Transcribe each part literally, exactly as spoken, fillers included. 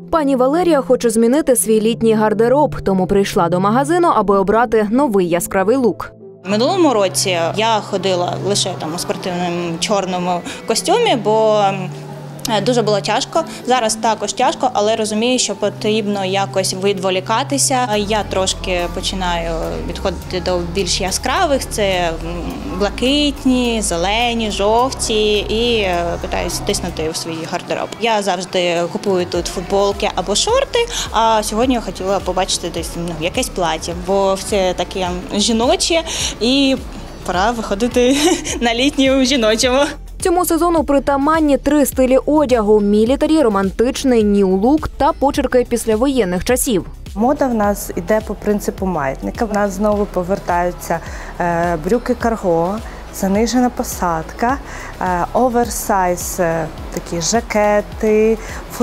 Пані Валерія хоче змінити свій літній гардероб, тому прийшла до магазину, аби обрати новий яскравий лук. В минулому році я ходила лише там у спортивному чорному костюмі, бо дуже було тяжко. Зараз також тяжко, але розумію, що потрібно якось відволікатися. Я трошки починаю відходити до більш яскравих. Це блакитні, зелені, жовті і питаюся тиснути в свій гардероб. Я завжди купую тут футболки або шорти, а сьогодні я хотіла побачити десь ну, якесь плаття, бо все таке жіноче і пора виходити на літню жіночому. Цьому сезону притаманні три стилі одягу – мілітарі, романтичний, нью-лук та почерки післявоєнних часів. Мода в нас йде по принципу маятника. В нас знову повертаються брюки карго, занижена посадка, оверсайз, такі жакети,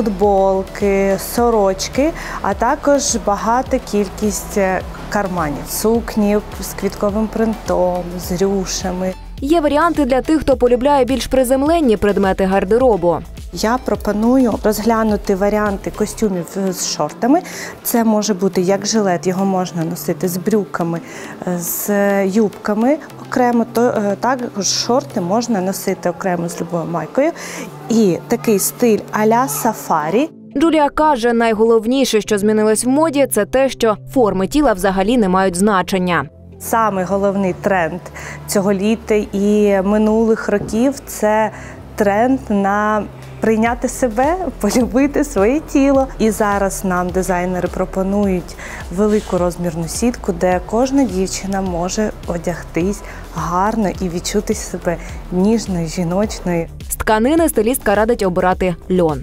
футболки, сорочки, а також багата кількість карманів, сукні з квітковим принтом, з рюшами. Є варіанти для тих, хто полюбляє більш приземленні предмети гардеробу. Я пропоную розглянути варіанти костюмів з шортами. Це може бути як жилет, його можна носити з брюками, з юбками окремо, то також шорти можна носити окремо з любою майкою. І такий стиль а-ля сафарі. Джулія каже, найголовніше, що змінилось в моді, це те, що форми тіла взагалі не мають значення. Саме головний тренд цього літа і минулих років – це тренд на прийняти себе, полюбити своє тіло. І зараз нам дизайнери пропонують велику розмірну сітку, де кожна дівчина може одягтись гарно і відчути себе ніжною, жіночною. З тканини стилістка радить обирати льон.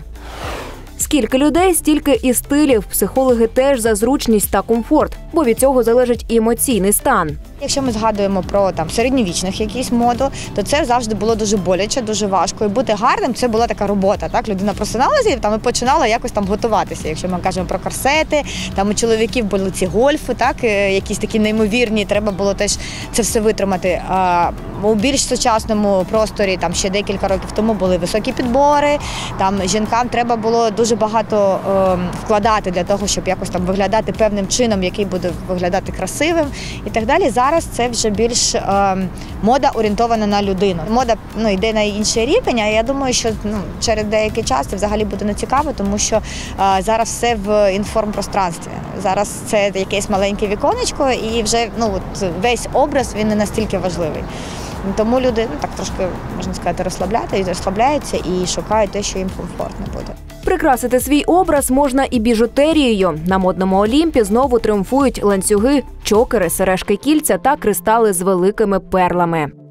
Скільки людей, стільки і стилів. Психологи теж за зручність та комфорт, бо від цього залежить і емоційний стан. Якщо ми згадуємо про там середньовічних якісь моду, то це завжди було дуже боляче, дуже важко. І бути гарним – це була така робота. Так? Людина просиналася і там, і починала якось там готуватися. Якщо ми кажемо про корсети, там у чоловіків були ці гольфи, так? Якісь такі неймовірні, треба було теж це все витримати. А у більш сучасному просторі, там ще декілька років тому були високі підбори, там жінкам треба було дуже багато е, вкладати для того, щоб якось там виглядати певним чином, який буде виглядати красивим і так далі. Зараз це вже більш е, мода орієнтована на людину. Мода ну, йде на інший рівень, а я думаю, що ну, через деякий час це взагалі буде нецікаво, тому що е, зараз все в інформпространстві. Зараз це якесь маленьке віконечко і вже ну, от, весь образ він не настільки важливий. Тому люди ну, так трошки, можна сказати, розслабляються, розслабляються і шукають те, що їм комфортно буде. Прикрасити свій образ можна і біжутерією. На модному Олімпі знову тріумфують ланцюги, чокери, сережки, кільця та кристали з великими перлами.